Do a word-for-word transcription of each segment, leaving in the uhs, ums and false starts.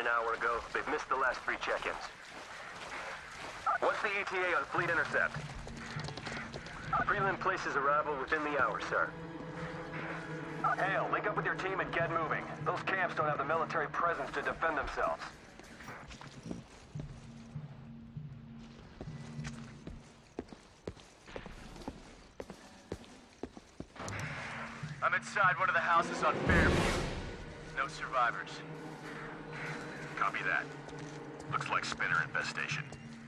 hour ago. They've missed the last three check-ins. What's the E T A on fleet intercept? Prelim places arrival within the hour, sir. Hale, link up with your team and get moving. Those camps don't have the military presence to defend themselves. I'm inside one of the houses on Fairview. No survivors. Copy that. Looks like Spinner infestation.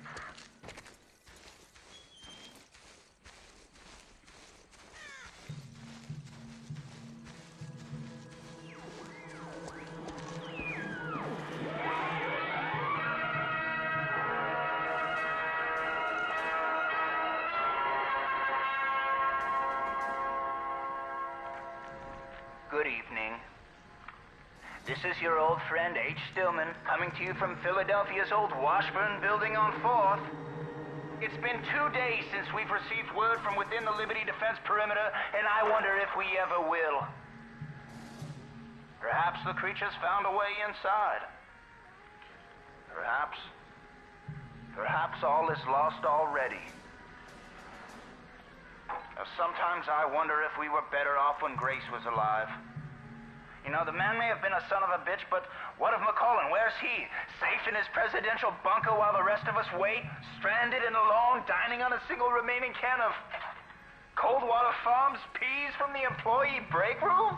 Good evening. This is your old friend H. Stillman, coming to you from Philadelphia's old Washburn building on fourth. It's been two days since we've received word from within the Liberty Defense perimeter, and I wonder if we ever will. Perhaps the creatures found a way inside. Perhaps... Perhaps all is lost already. Now, sometimes I wonder if we were better off when Grace was alive. You know, the man may have been a son of a bitch, but what of McCullen? Where's he? Safe in his presidential bunker while the rest of us wait? Stranded in the long, dining on a single remaining can of Coldwater Farms peas from the employee break room?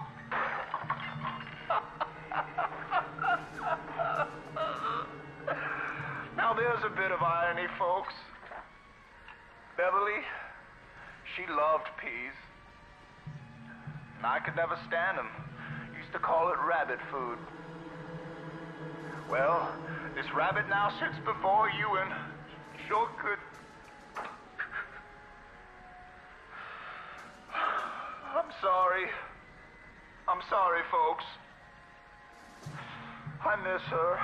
Now there's a bit of irony, folks. Beverly, she loved peas. And I could never stand them. Used to call it rabbit food. Well, this rabbit now sits before you and sure could... I'm sorry. I'm sorry, folks. I miss her.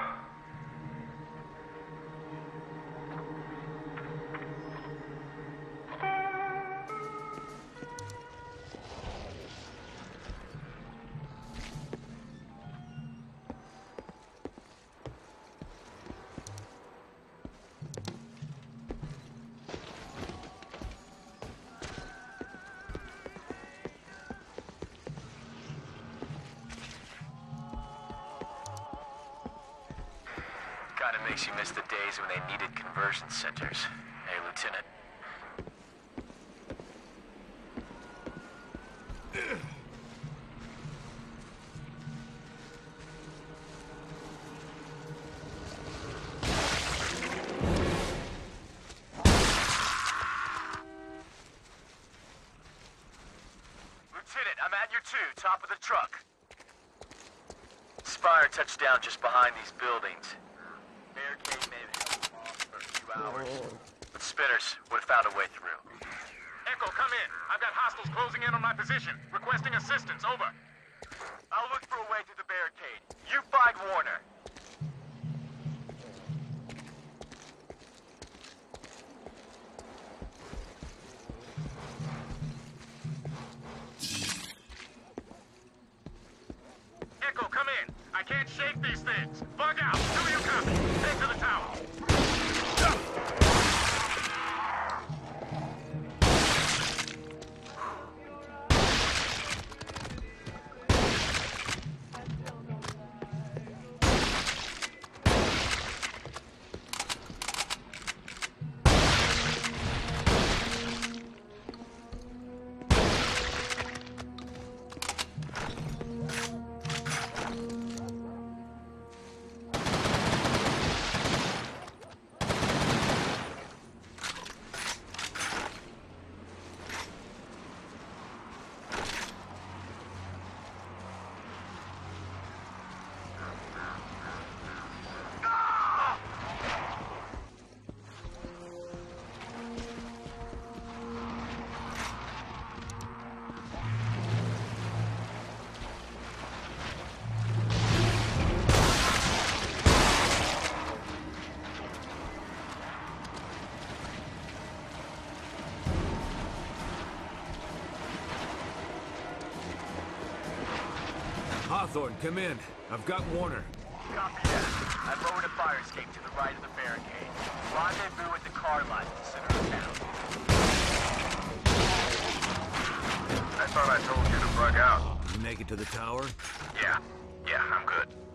Kinda makes you miss the days when they needed conversion centers. Hey, Lieutenant. Lieutenant, I'm at your two, top of the truck. Spire touched down just behind these buildings. Barricade may have held them off for a few hours, but Spinners would have found a way through. Echo, come in. I've got hostiles closing in on my position. Requesting assistance. Over. I'll look for a way through the barricade. You find Warner. Echo, come in. I can't shake these things. Bug out. Do you copy? Head to the tower. Hawthorne, come in. I've got Warner. Copy that. I lowered a fire escape to the right of the barricade. Rendezvous at the car lot in the center of town. I thought I told you to bug out. You make it to the tower? Yeah. Yeah, I'm good.